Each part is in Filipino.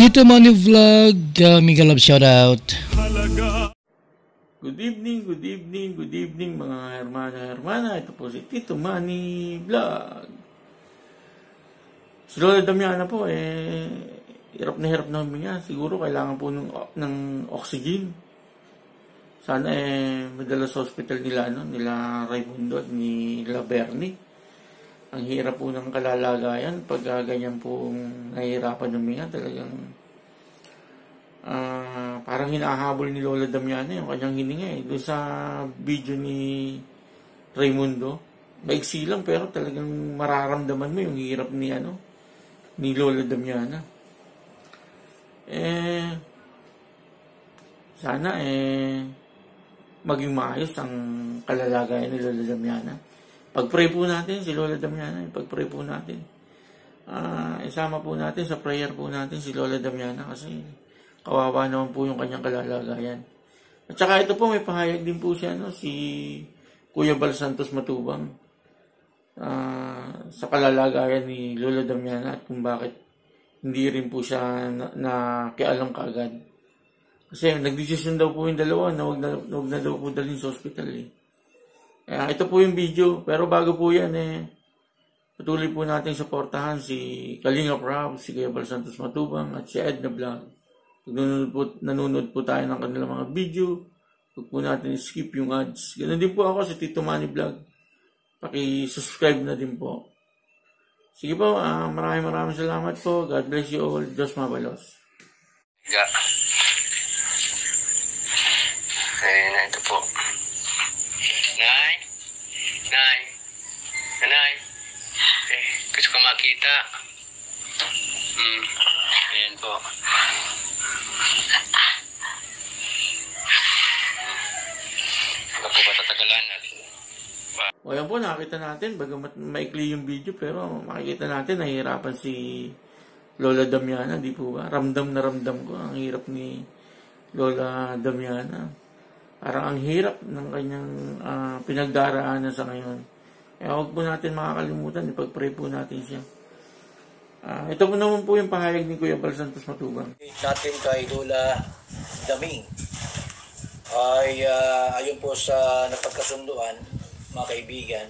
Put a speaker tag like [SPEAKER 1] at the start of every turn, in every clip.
[SPEAKER 1] Tito Manny Vlog, mega love shoutout.
[SPEAKER 2] Good evening mga hermana. Ito po si Tito Manny Vlog. Si Lola Damiana po, hirap na huminga. Siguro kailangan po ng oxygen. Sana madala sa hospital nila Raimundo at nila Bernie. Ang hirap po ng kalalagayan pag ganyan po nahihirapan huminga. Talagang parang hinahabol ni Lola Damiana yung kanyang hininga doon sa video ni Raimundo. Maiksi lang pero talagang mararamdaman mo yung hirap ni Lola Damiana. Sana maging maayos ang kalalagayan ni Lola Damiana. Pag-pray po natin si Lola Damiana, pag-pray po natin. Isama po natin sa prayer po natin si Lola Damiana kasi kawawa naman po yung kanyang kalalagayan. At saka ito po, may pahayag din po siya, si Kuya Bal Santos Matubang sa kalalagayan ni Lola Damiana at kung bakit hindi rin po siya nakialam kaagad. Kasi nagdesisyon daw po yung dalawa na huwag na daw po dalhin sa ospital. Ito po yung video, pero bago po yan patuloy po natin suportahan si Kalinga Prab, si Kuya Bal Santos Matubang at si Edna Vlog. Nanonood po tayo ng kanilang mga video. Huwag po natin skip yung ads. Ganun din po ako si Tito Manny Vlog. Paki-subscribe na din po. Sige po, maraming salamat po. God bless you all. Diyos mabalos.
[SPEAKER 3] Ayun na, ito po. Nanay. Gusto ko makita. Ayan po. Huwag po ba tatagalan natin?
[SPEAKER 2] O yan po, nakita natin. Bagamat maikli yung video, pero makikita natin, nahihirapan si Lola Damiana, di po ba? Ramdam na ramdam ko ang hirap ni Lola Damiana. Parang ang hirap ng kanyang pinagdaraanan sa ngayon. Kaya huwag po natin makakalimutan, ipag-pray po natin siya. Ito po naman po yung pahayag ni Kuya Bal Santos Matubang.
[SPEAKER 4] Natin kay Lola Daming ay ayon po sa napagkasunduan, mga kaibigan,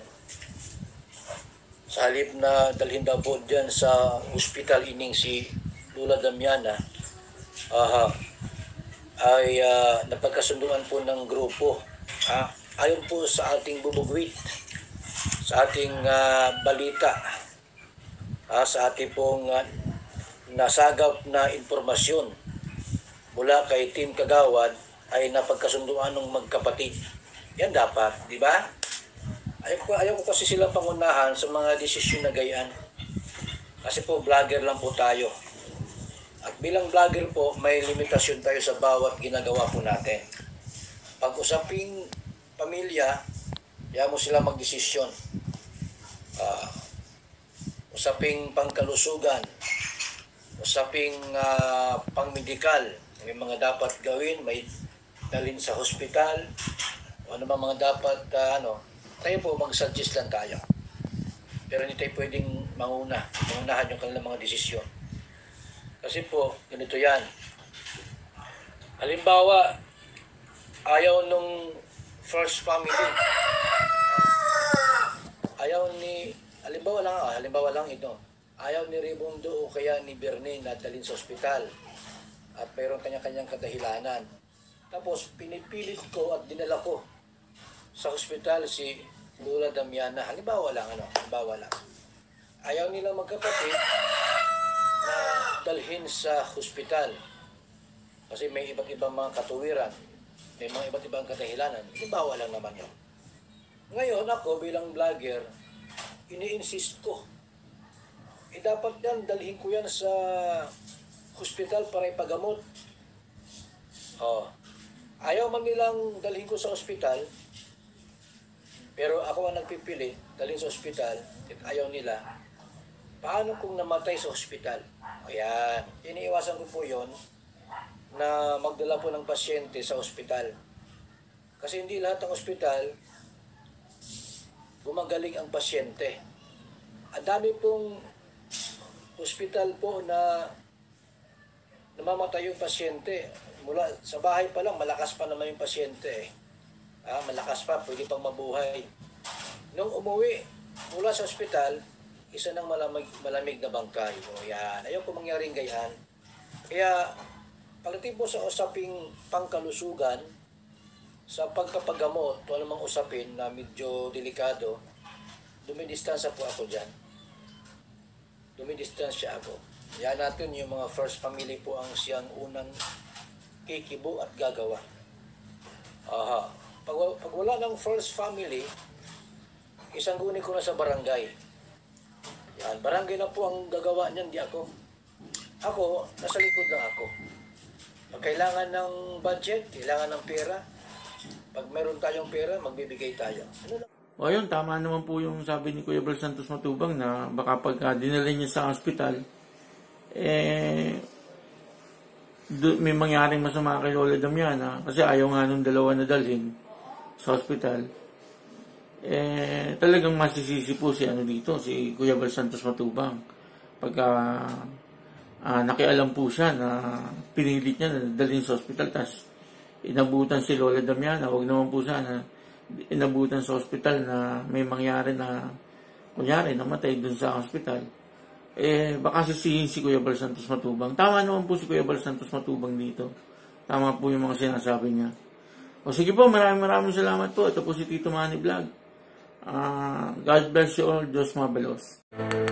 [SPEAKER 4] sa halip na dalhin daw po dyan sa hospital ining si Lola Damiana, ay napagkasunduan po ng grupo. Ayon po sa ating bubugwit, sa ating balita, sa ating pong nasagap na informasyon mula kay Team Kagawad, ay napagkasunduan ng magkapatid. Yan dapat, di ba? Ayaw ko kasi sila pangunahan sa mga desisyon na gayaan. Kasi po, vlogger lang po tayo. At bilang vlogger po, may limitasyon tayo sa bawat ginagawa po natin. Pag usaping pamilya, ayaw mo sila magdesisyon. Usaping pangkalusugan, usaping pangmedikal, may mga dapat gawin, may dalhin sa hospital, o ano mga dapat, tayo po mag-suggest lang tayo. Pero hindi tayo pwedeng mangunahan yung kanilang mga desisyon. Kasi po, ganito yan. Halimbawa, ayaw nung first family. Halimbawa lang ito. Ayaw ni Raimundo o kaya ni Bernie na dalhin sa ospital. At mayroon kanya-kanyang kadahilanan. Tapos, pinipilit ko at dinala ko sa ospital si Lola Damiana. Halimbawa lang. Ayaw nilang magkapatid na dalhin sa hospital. Kasi may iba't ibang mga katuwiran. May mga iba't ibang kadahilanan. Halimbawa lang naman yun. Ngayon, ako bilang vlogger, ini-insist ko. Dapat yan, dalhin ko yan sa hospital para ipagamot. Ayaw man nilang dalhin ko sa hospital, pero ako ang nagpipili, dalhin sa hospital, at ayaw nila. Paano kung namatay sa hospital? Ayan, iniiwasan ko po yon na magdala po ng pasyente sa hospital. Kasi hindi lahat ng hospital gumagaling ang pasyente. Ang dami pong hospital po na namamatay yung pasyente. Mula sa bahay pa lang, malakas pa naman yung pasyente eh. Malakas pa, pwede pang mabuhay. Nung umuwi mula sa ospital, isa ng malamig na bangkay. O yan, ayaw ko mangyaring gayan. Kaya, pagdating po sa usaping pangkalusugan, sa pagpapagamot, o anumang usapin na medyo delikado, dumidistansya po ako dyan. Dumidistansya ako. Yan natin yung mga first family po ang siyang unang kikibo at gagawa. Pag wala ng first family, isang guni ko na sa barangay. Yan, barangay na po ang gagawa niyan, di ako. Ako, nasa likod lang ako. Pag kailangan ng budget, kailangan ng pera, pag meron tayong pera, magbibigay tayo. Ano lang?
[SPEAKER 2] O ayun, tama naman po yung sabi ni Kuya Bal Santos Matubang na baka pagka dinala niya sa hospital, may mangyaring masama kay Lola Damiana kasi ayaw nga nung dalawa na dalhin sa hospital. Talagang masisisi po si si Kuya Bal Santos Matubang pagka nakialam po siya na pinilit niya na dalhin sa hospital, tas inabutan si Lola Damiana. Huwag naman po sana inabutan sa hospital na may mangyari na kunyari namatay dun sa hospital. Baka sisihin si Kuya Bal Santos Matubang. Tama naman po si Kuya Bal Santos Matubang dito. Tama po yung mga sinasabi niya. O sige po, maraming salamat po. Ito po si Tito Manny Vlog. God bless you all. Diyos mabalos.